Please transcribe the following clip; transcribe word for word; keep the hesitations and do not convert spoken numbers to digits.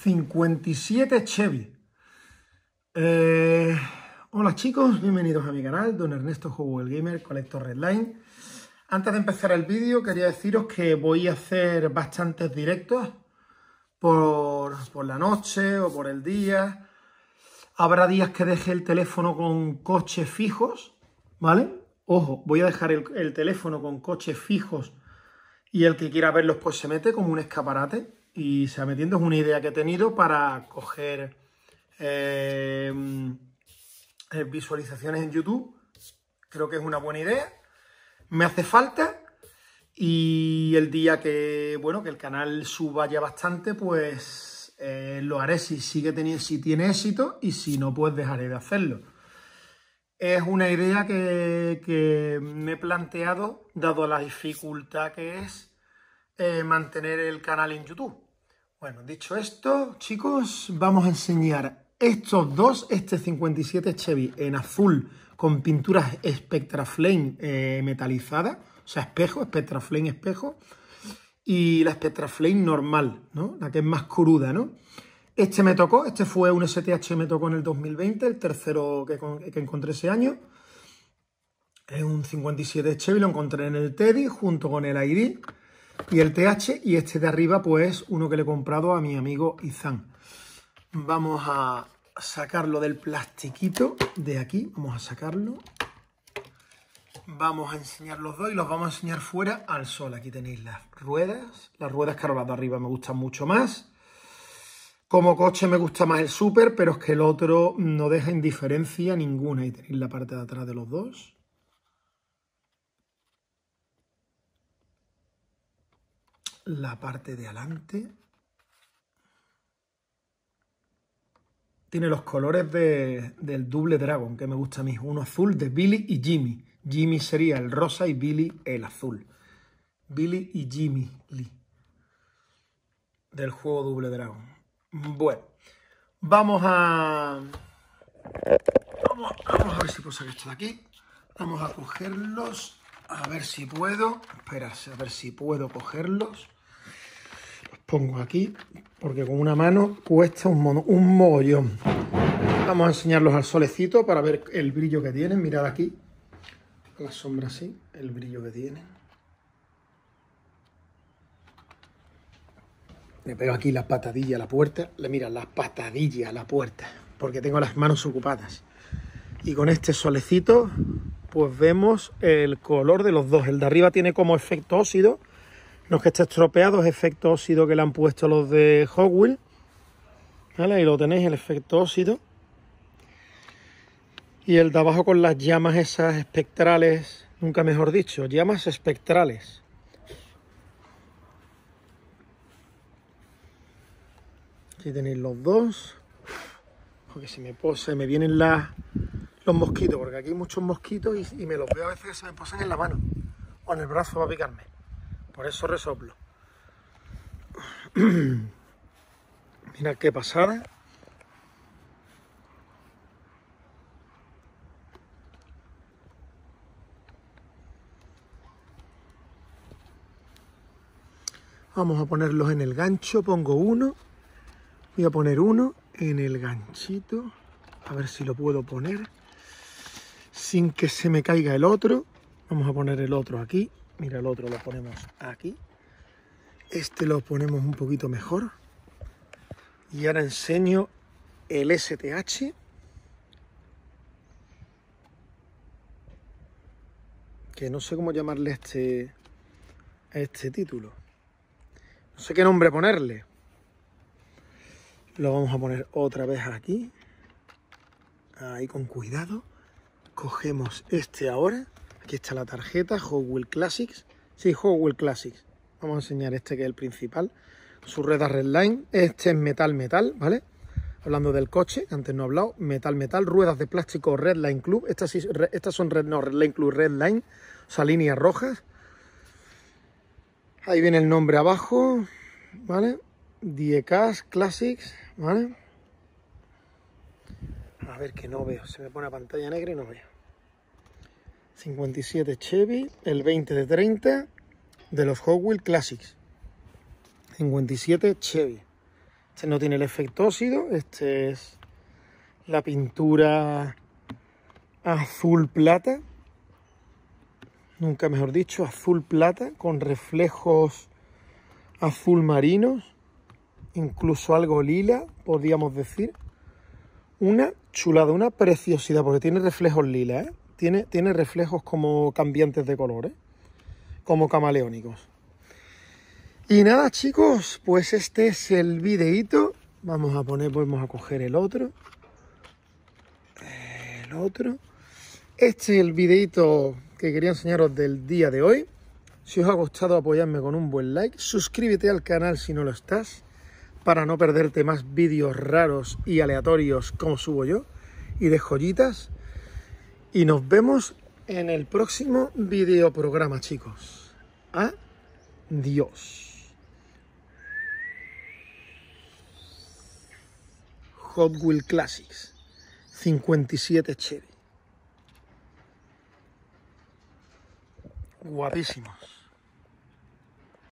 cincuenta y siete Chevy. Eh, hola chicos, bienvenidos a mi canal, Don Ernesto Juego el Gamer, Collector Redline. Antes de empezar el vídeo quería deciros que voy a hacer bastantes directos por, por la noche o por el día. Habrá días que deje el teléfono con coches fijos, ¿vale? Ojo, voy a dejar el, el teléfono con coches fijos y el que quiera verlos pues se mete como un escaparate y se va metiendo. Es una idea que he tenido para coger eh, visualizaciones en YouTube. Creo que es una buena idea. Me hace falta y el día que, bueno, que el canal suba ya bastante, pues eh, lo haré si sigue teniendo, si tiene éxito, y si no, pues dejaré de hacerlo. Es una idea que, que me he planteado, dado la dificultad que es eh, mantener el canal en YouTube. Bueno, dicho esto, chicos, vamos a enseñar estos dos, este cincuenta y siete Chevy en azul con pinturas Spectra Flame eh, metalizada, o sea, espejo, Spectra Flame espejo, y la Spectra Flame normal, ¿no? La que es más cruda, ¿no? Este me tocó, este fue un S T H, me tocó en el dos mil veinte, el tercero que, que encontré ese año. Es un cincuenta y siete Chevy, lo encontré en el Teddy junto con el I D y el T H, y este de arriba pues uno que le he comprado a mi amigo Izan. Vamos a sacarlo del plastiquito de aquí, vamos a sacarlo. Vamos a enseñar los dos y los vamos a enseñar fuera al sol. Aquí tenéis las ruedas, las ruedas claro, las de arriba me gustan mucho más. Como coche me gusta más el Super, pero es que el otro no deja indiferencia ninguna. Y tenéis la parte de atrás de los dos. La parte de adelante. Tiene los colores de, del Double Dragon, que me gusta a mí. Uno azul de Billy y Jimmy. Jimmy sería el rosa y Billy el azul. Billy y Jimmy Lee. Del juego Double Dragon. Bueno, vamos a... Vamos, vamos a ver si puedo sacar esto de aquí. Vamos a cogerlos. A ver si puedo. Espera, a ver si puedo cogerlos. Los pongo aquí, porque con una mano cuesta un, mono, un mogollón. Vamos a enseñarlos al solecito para ver el brillo que tienen. Mirad aquí. La sombra así, el brillo que tienen. Le pego aquí la patadilla a la puerta. Le mira las patadillas a la puerta, porque tengo las manos ocupadas. Y con este solecito, pues vemos el color de los dos. El de arriba tiene como efecto óxido. No es que esté estropeado, es efecto óxido que le han puesto los de Hot Wheels. ¿Vale? Ahí lo tenéis, el efecto óxido. Y el de abajo con las llamas esas espectrales, nunca mejor dicho, llamas espectrales. Aquí tenéis los dos. Porque si me pose, me vienen las, los mosquitos, porque aquí hay muchos mosquitos y, y me los veo a veces que se me posan en la mano o en el brazo para picarme. Por eso resoplo. Mirad qué pasada. Vamos a ponerlos en el gancho. Pongo uno. Voy a poner uno en el ganchito. A ver si lo puedo poner sin que se me caiga el otro. Vamos a poner el otro aquí. Mira, el otro lo ponemos aquí. Este lo ponemos un poquito mejor. Y ahora enseño el S T H. Que no sé cómo llamarle este, a este título. No sé qué nombre ponerle. Lo vamos a poner otra vez aquí. Ahí con cuidado. Cogemos este ahora. Aquí está la tarjeta, Hot Wheels Classics. Sí, Hot Wheels Classics. Vamos a enseñar este que es el principal. Su rueda Redline. Este es metal metal, ¿vale? Hablando del coche, que antes no he hablado. Metal metal. Ruedas de plástico Redline Club. Estas, sí, estas son Red, no, Redline Club Redline. O sea, líneas rojas. Ahí viene el nombre abajo, ¿vale? Diecast Classics, ¿vale? A ver que no veo. Se me pone a pantalla negra y no veo. cincuenta y siete Chevy, el veinte de treinta de los Hot Wheels Classics. cincuenta y siete Chevy. Este no tiene el efecto óxido, este es la pintura azul plata, nunca mejor dicho, azul plata, con reflejos azul marinos, incluso algo lila, podríamos decir. Una chulada, una preciosidad, porque tiene reflejos lila, ¿eh? Tiene, tiene reflejos como cambiantes de colores, como camaleónicos. Y nada, chicos, pues este es el videíto. Vamos a poner, vamos a coger el otro. El otro. Este es el videíto que quería enseñaros del día de hoy. Si os ha gustado, apoyadme con un buen like. Suscríbete al canal si no lo estás, para no perderte más vídeos raros y aleatorios como subo yo, y de joyitas. Y nos vemos en el próximo videoprograma, chicos. Adiós. Hot Wheels Classics cincuenta y siete Chevy. Guapísimos.